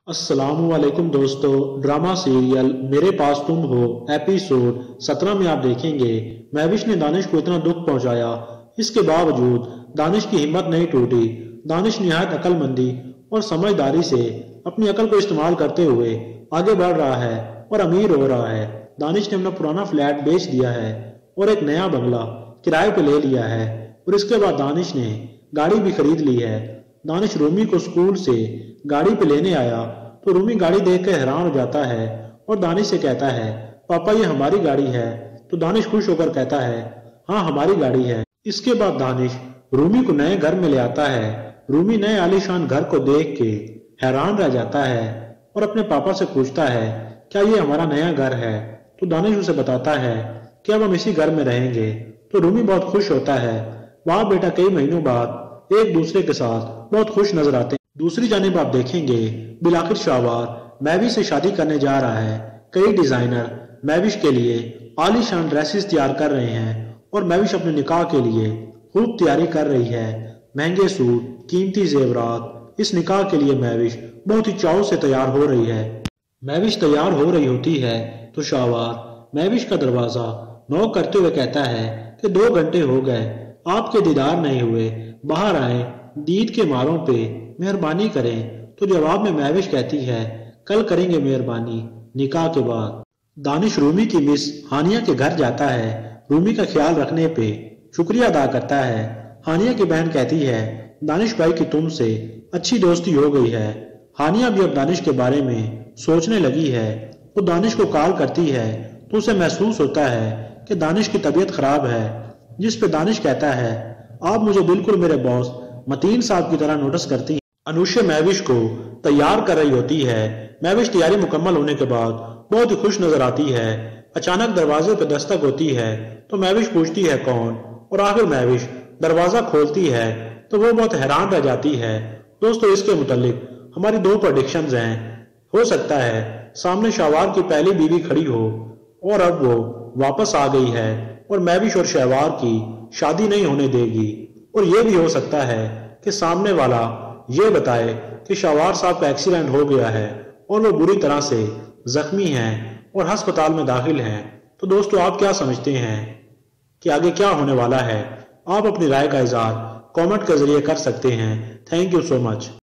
अस्सलामु अलैकुम दोस्तों, ड्रामा सीरियल मेरे पास तुम हो एपिसोड 17 में आप देखेंगे महविश ने दानिश को इतना दुख पहुंचाया। इसके बावजूद दानिश की हिम्मत नहीं टूटी। दानिश निहायत अक्लमंदी और समझदारी से अपनी अकल को इस्तेमाल करते हुए आगे बढ़ रहा है और अमीर हो रहा है। दानिश ने अपना पुराना फ्लैट बेच दिया है और एक नया बंगला किराए पे ले लिया है और इसके बाद दानिश ने गाड़ी भी खरीद ली है। दानिश रूमी को स्कूल से गाड़ी पे लेने आया तो रूमी गाड़ी देखकर हैरान हो जाता है और दानिश से कहता है, पापा ये हमारी गाड़ी है। तो दानिश खुश होकर कहता है, हाँ हमारी गाड़ी है। इसके बाद दानिश रूमी को नए घर में ले आता है। रूमी नए आलीशान घर को देख के हैरान रह जाता है और अपने पापा से पूछता है, क्या ये हमारा नया घर है? तो दानिश उसे बताता है कि अब हम इसी घर में रहेंगे। तो रूमी बहुत खुश होता है। बाप बेटा कई महीनों बाद एक दूसरे के साथ बहुत खुश नजर आते हैं। दूसरी जानिब आप देखेंगे बिलाखिर शाहवार महविश से शादी करने जा रहा है। कई डिजाइनर महविश के लिए आलीशान ड्रेसेस तैयार कर रहे हैं और महविश अपने निकाह के लिए खूब तैयारी कर रही है। महंगे सूट, कीमती जेवरात। इस निकाह के लिए महविश बहुत ही चाव से तैयार हो रही है। महविश तैयार हो रही होती है तो शाहवार महविश का दरवाजा नॉक करते हुए कहता है कि 2 घंटे हो गए, आपके दीदार नहीं हुए, बाहर आए, दीद के मारों पे मेहरबानी करें। तो जवाब में महविश कहती है, कल करेंगे मेहरबानी, निकाह के बाद। दानिश रूमी की मिस हानिया के घर जाता है। रूमी का ख्याल रखने पे शुक्रिया अदा करता है। हानिया की बहन कहती है, दानिश भाई की तुमसे अच्छी दोस्ती हो गई है। हानिया भी अब दानिश के बारे में सोचने लगी है। वो दानिश को कॉल करती है तो उसे महसूस होता है कि दानिश की तबीयत खराब है, जिस पे दानिश कहता है, आप मुझे बिल्कुल मेरे बॉस मतीन साहब की तरह नोटिस करती हैं। अनुष्या महविश को तैयार कर रही होती है। महविश तैयारी मुकम्मल होने के बाद बहुत ही खुश नजर आती है। अचानक दरवाजे पर दस्तक होती है तो महविश पूछती है कौन, और आखिर महविश दरवाजा खोलती है तो वो बहुत हैरान रह जाती है। दोस्तों इसके मुतालिक हमारी 2 प्रेडिक्शंस हैं। हो सकता है सामने शहवार की पहली बीवी खड़ी हो और अब वो वापस आ गई है और महविश और शहवार की शादी नहीं होने देगी। और ये भी हो सकता है कि सामने वाला ये बताए कि शहवार साहब का एक्सीडेंट हो गया है और वो बुरी तरह से जख्मी हैं और अस्पताल में दाखिल हैं। तो दोस्तों आप क्या समझते हैं कि आगे क्या होने वाला है? आप अपनी राय का इजहार कमेंट के जरिए कर सकते हैं। Thank you so much.